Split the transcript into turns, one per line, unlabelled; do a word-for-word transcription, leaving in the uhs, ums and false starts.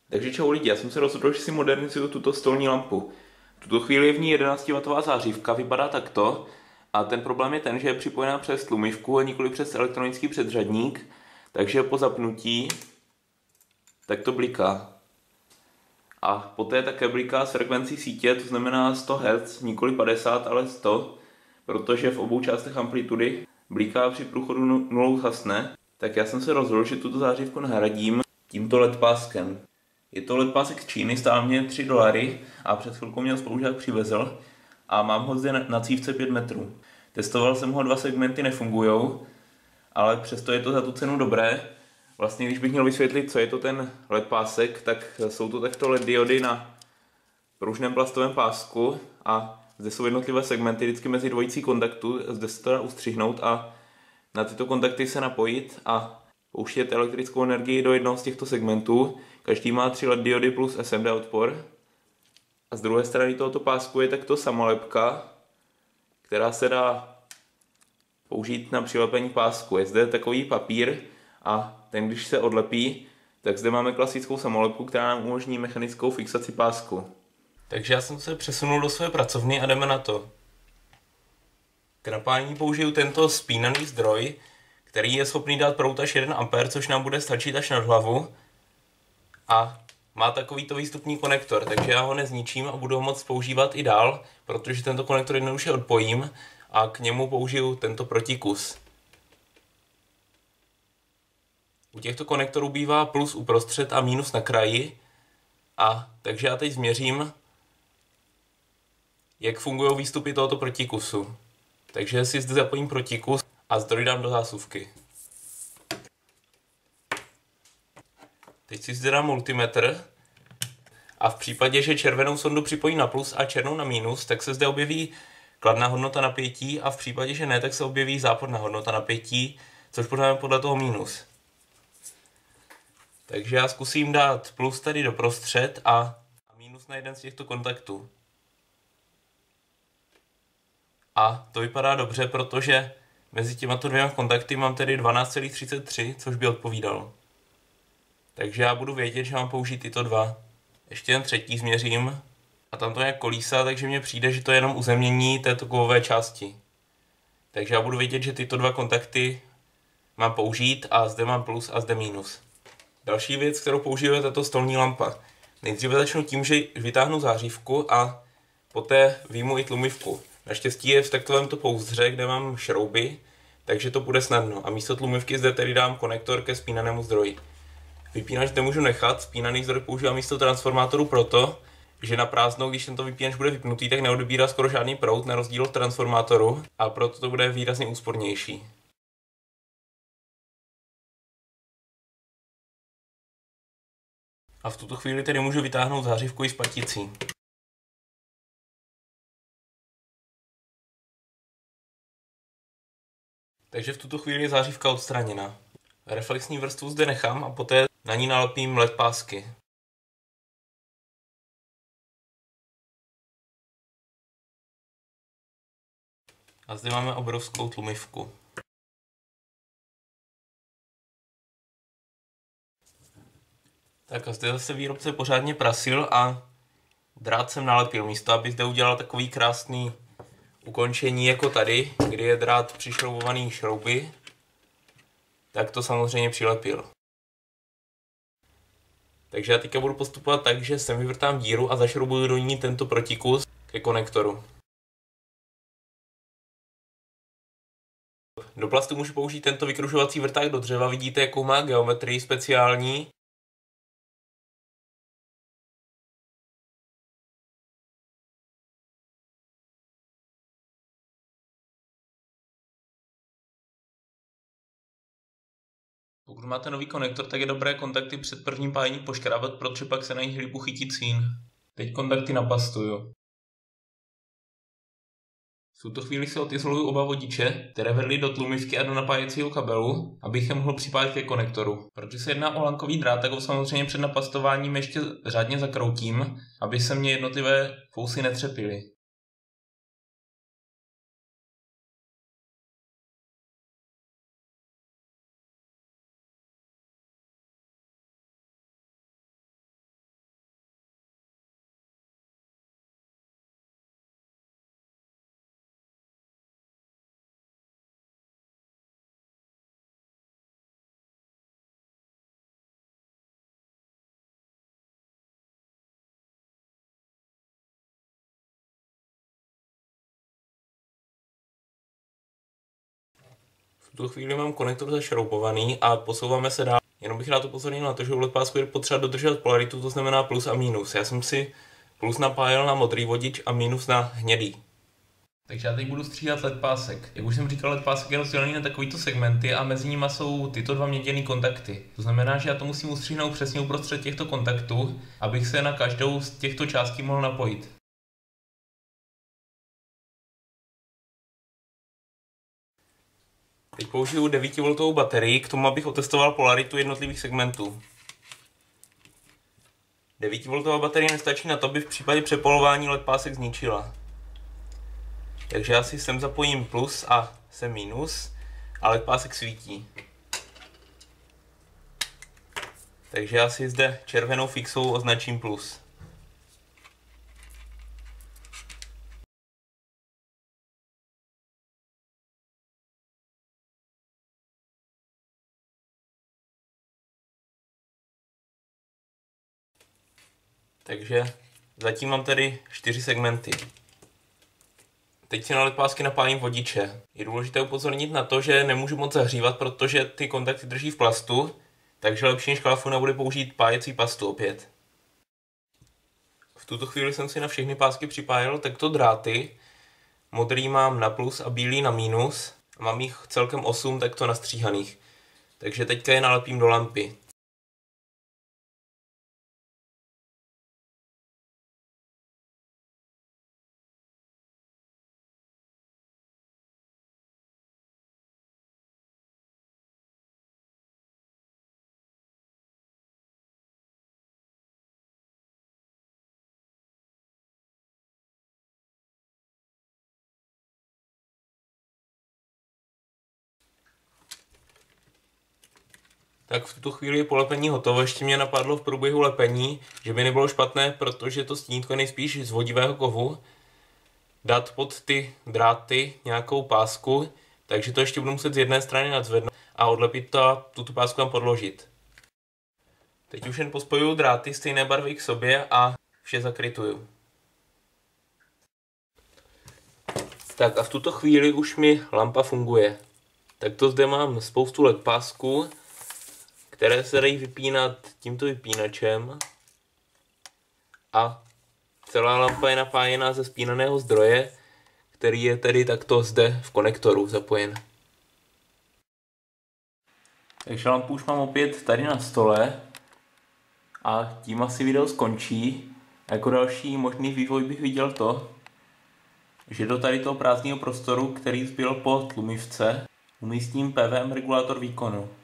Takže čau lidi, já jsem se rozhodl, že si modernizuju tuto stolní lampu. V tuto chvíli je v ní jedenáctiwatová zářivka, vypadá takto. A ten problém je ten, že je připojená přes tlumivku a nikoli přes elektronický předřadník. Takže po zapnutí tak to bliká. A poté také bliká s frekvencí sítě, to znamená sto hertzů, nikoli padesát, ale sto. Protože v obou částech amplitudy bliká při průchodu nulou zhasne. Tak já jsem se rozhodl, že tuto zářivku nahradím tímto el é dé páskem. Je to el é dé pásek z Číny, stál mě tři dolary a před chvilkou mě ho spolužák přivezl a mám ho zde na cívce pět metrů. Testoval jsem ho, dva segmenty nefungujou, ale přesto je to za tu cenu dobré. Vlastně když bych měl vysvětlit, co je to ten el é dé pásek, tak jsou to takto el é dé diody na pružném plastovém pásku a zde jsou jednotlivé segmenty vždycky mezi dvojicí kontaktů, zde se to dá ustřihnout a na tyto kontakty se napojit a pouštět elektrickou energii do jednoho z těchto segmentů. Každý má tři el é dé diody plus es em dé odpor. A z druhé strany tohoto pásku je takto samolepka, která se dá použít na přilepení pásku. Je zde takový papír a ten, když se odlepí, tak zde máme klasickou samolepku, která nám umožní mechanickou fixaci pásku. Takže já jsem se přesunul do své pracovny a jdeme na to. K napájení použiju tento spínaný zdroj, který je schopný dát proud až jeden ampér, což nám bude stačit až nad hlavu. A má takovýto výstupní konektor, takže já ho nezničím a budu ho moct používat i dál, protože tento konektor jednoduše odpojím a k němu použiju tento protikus. U těchto konektorů bývá plus uprostřed a minus na kraji. A takže já teď změřím, jak fungují výstupy tohoto protikusu. Takže si zde zapojím protikus a zdroj dám do zásuvky. Teď si zde dám multimetr a v případě, že červenou sondu připojím na plus a černou na minus, tak se zde objeví kladná hodnota napětí a v případě, že ne, tak se objeví záporná hodnota napětí, což pořád podle toho minus. Takže já zkusím dát plus tady doprostřed a minus na jeden z těchto kontaktů. A to vypadá dobře, protože mezi těmato dvěma kontakty mám tedy dvanáct celá třicet tři, což by odpovídalo. Takže já budu vědět, že mám použít tyto dva. Ještě ten třetí změřím a tam to nějak kolísá, takže mně přijde, že to je jenom uzemnění této kovové části. Takže já budu vědět, že tyto dva kontakty mám použít a zde mám plus a zde minus. Další věc, kterou použiju, je tato stolní lampa. Nejdříve začnu tím, že vytáhnu zářivku a poté vyjmu i tlumivku. Naštěstí je v takovémto pouzdře, kde mám šrouby, takže to bude snadno. A místo tlumivky zde tedy dám konektor ke spínanému zdroji. Vypínač zde můžu nechat, spínaný zdroj používám místo transformátoru proto, že na prázdno, když tento vypínač bude vypnutý, tak neodebírá skoro žádný proud, na rozdíl od transformátoru, a proto to bude výrazně úspornější. A v tuto chvíli tedy můžu vytáhnout zářivku i s paticí. Takže v tuto chvíli je zářivka odstraněna. Reflexní vrstvu zde nechám a poté na ní nalepím el é dé pásky. A zde máme obrovskou tlumivku. Tak a zde zase výrobce pořádně prasil a drát jsem nalepil, místo aby zde udělal takový krásný ukončení jako tady, kdy je drát přišroubovaný šrouby, tak to samozřejmě přilepil. Takže já teďka budu postupovat tak, že sem vyvrtám díru a zašroubuju do ní tento protikus ke konektoru. Do plastu můžu použít tento vykrušovací vrták do dřeva, vidíte, jakou má geometrii speciální. Pokud máte nový konektor, tak je dobré kontakty před prvním pájením poškrábat, protože pak se na jejich lípu chytí cín. Teď kontakty napastuju. V tuto chvíli si odizoluju oba vodiče, které vedly do tlumivky a do napájecího kabelu, abych je mohl připájet ke konektoru. Protože se jedná o lankový drát, tak ho samozřejmě před napastováním ještě řádně zakroutím, aby se mě jednotlivé fousy netřepily. tuto chvíli mám konektor zašroubovaný a posouváme se dál. Jenom bych rád upozornil na to, že u el é dé pásku je potřeba dodržet polaritu, to znamená plus a minus. Já jsem si plus napájel na modrý vodič a minus na hnědý. Takže já teď budu stříhat el é dé pásek. Jak už jsem říkal, el é dé pásek je rozdělený na takovýto segmenty a mezi nimi jsou tyto dva měděné kontakty. To znamená, že já to musím ustříhnout přesně uprostřed těchto kontaktů, abych se na každou z těchto částí mohl napojit. Teď použiju devítivoltovou baterii k tomu, abych otestoval polaritu jednotlivých segmentů. devítivoltová baterie nestačí na to, aby v případě přepolování el é dé pásek zničila. Takže já si sem zapojím plus a sem minus a el é dé pásek svítí. Takže já si zde červenou fixou označím plus. Takže zatím mám tady čtyři segmenty. Teď si na el é dé pásky napájím vodiče. Je důležité upozornit na to, že nemůžu moc zahřívat, protože ty kontakty drží v plastu, takže lepší než kalafuna bude použít pájecí pastu opět. V tuto chvíli jsem si na všechny pásky připájel takto dráty. Modrý mám na plus a bílý na minus. A mám jich celkem osm takto nastříhaných. Takže teďka je nalepím do lampy. Tak v tuto chvíli je polepení hotovo. Ještě mě napadlo v průběhu lepení, že by nebylo špatné, protože to stínítko je nejspíš z vodivého kovu, dát pod ty dráty nějakou pásku, takže to ještě budu muset z jedné strany nadzvednout a odlepit to a tuto pásku tam podložit. Teď už jen pospojuju dráty stejné barvy k sobě a vše zakrytuju. Tak a v tuto chvíli už mi lampa funguje. Tak to zde mám spoustu el é dé pásků, které se dají vypínat tímto vypínačem a celá lampa je napájená ze spínaného zdroje, který je tedy takto zde v konektoru zapojen. Takže lampu už mám opět tady na stole a tím asi video skončí. Jako další možný vývoj bych viděl to, že do tady toho prázdného prostoru, který zbyl po tlumivce, umístím P V M regulátor výkonu.